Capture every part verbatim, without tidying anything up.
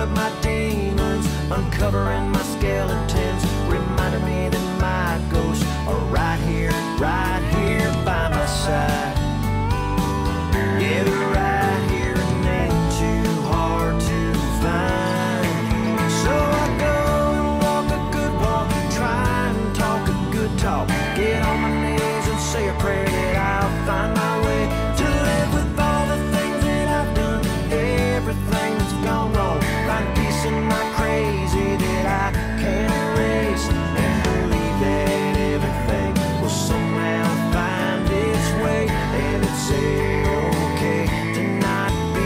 up my demons, uncovering my skeletons, reminding me that my ghosts are right here, right here by my side. Yeah, they're right here and ain't too hard to find. So I go and walk a good walk, try and talk a good talk, get on my knees and say a prayer that I'll find my way to live with all the things that I've done, everything that's gone wrong, find peace in my crazy that I can't erase, and believe that everything will somehow find its way, and it's okay to not be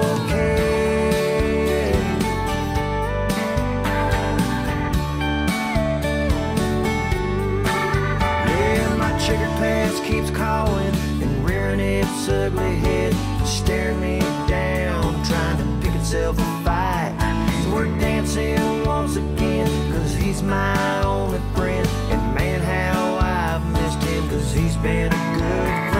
okay. Yeah, my checkered past keeps calling and rearing its ugly head, staring me down, trying to pick itself a fight. So we're dancing once again, cause he's my only friend, and man how I've missed him, cause he's been a good friend.